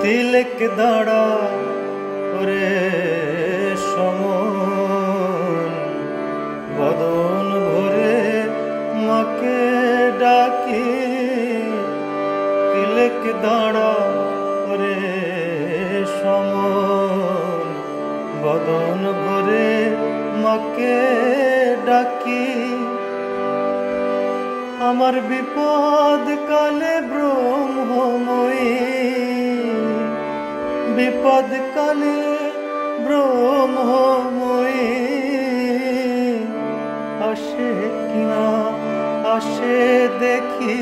তিলক দাঁড়া ওরে সমন, বদন ভরে মাকে ডাকি। তিলক দাঁড়া ওরে সমন, বদন ভরে মাকে ডাকি। আমার বিপদ কালে ব্রহ্মময়ী, বিপদ কালে ব্রহ্মময়ী আসে কিনা আসে দেখি।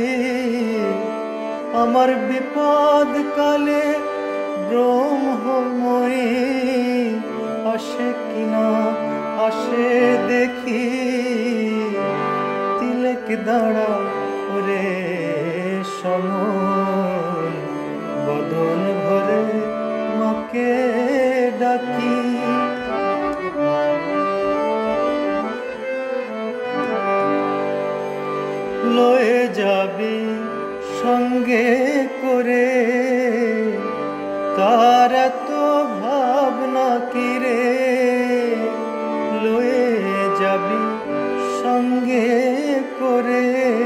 আমার বিপদ কালে ব্রহ্মময়ী আসে কিনা আসে দেখি। তিলক দাঁড়া ওরে সমন, বদন ভরে মাকে ডাকি। লয়ে যাবি সঙ্গে করে, তার এত ভাবনা কিরে। লয়ে যাবি সঙ্গে করে,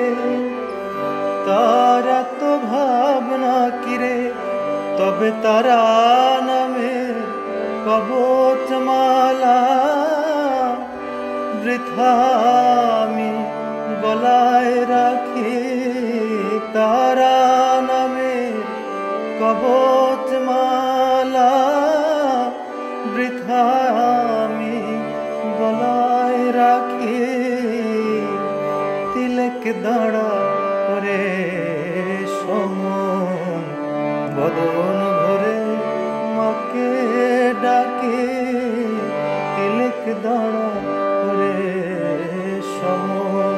তার এত ভাবনা কিরে। তবে তারা নামে কবচ মালা বৃথা আমি গলায় রাখি। তারা নামে কবচ মালা বৃথা আমি গলায় রাখি। তিলক দাঁড়া ওরে সমন, বদন ভরে মাকে ডাকি। তিলক দাঁড়া ওরে সমন।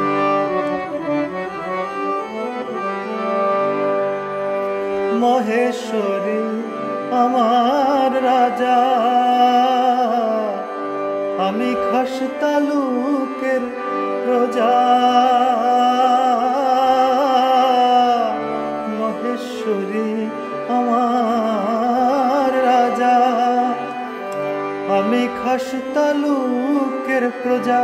মহেশ্বরী আমার রাজা, আমি খাস তালুকের প্রজা। মহেশ্বরী আমার রাজা, আমি খাস তালুকের প্রজা।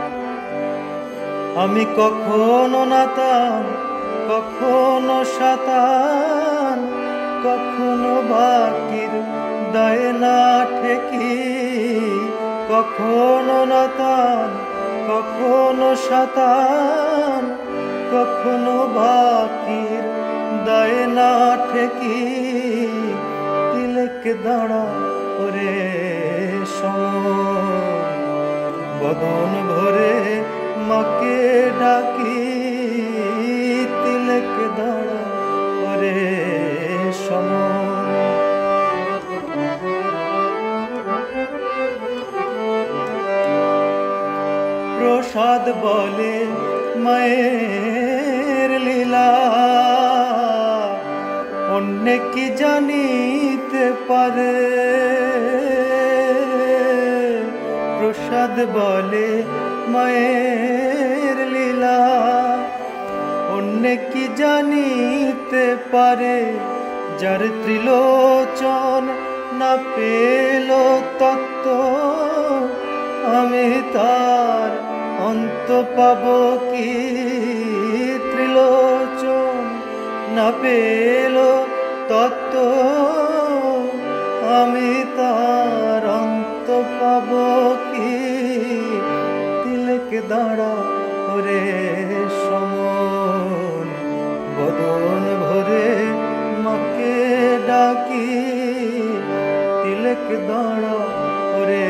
আমি কখনো নাতাম কখনো সাতান, কখনো বাকির দায় না ঠেকি। কখনো নাতান কখনো সাতান, কখনো বাকির দায় না ঠেকি। তিলক দাঁড়া ওরে সমন, বদন ভরে মাকে ডাকি। তিলক দাঁড়া ওরে সমন। প্রসাদ বলে মায়ের লীলা, অন্য কি জানিতে পারে। প্রসাদ বলে মায়ের লীলা, অন্য কি জানিতে পারে। যার ত্রিলোচন না পেল তত্ত্ব, আমি তার অন্ত পাব কি। ত্রিলোচন না পেল তত্ত্ব, আমি তার অন্ত পাব কি। তিলক দাঁড়া ওরে সমন, বদন ভরে মাকে ডাকি। তিলক দাঁড়া ওরে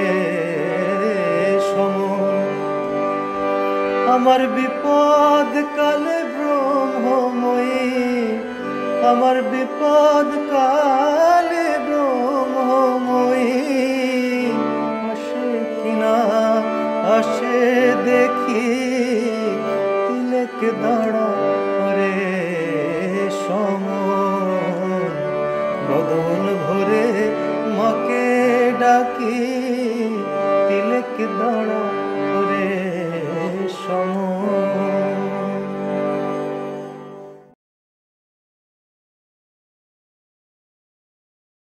সমন। আমার বিপদ কালে ব্রহ্মময়ী, আমার বিপদ কাল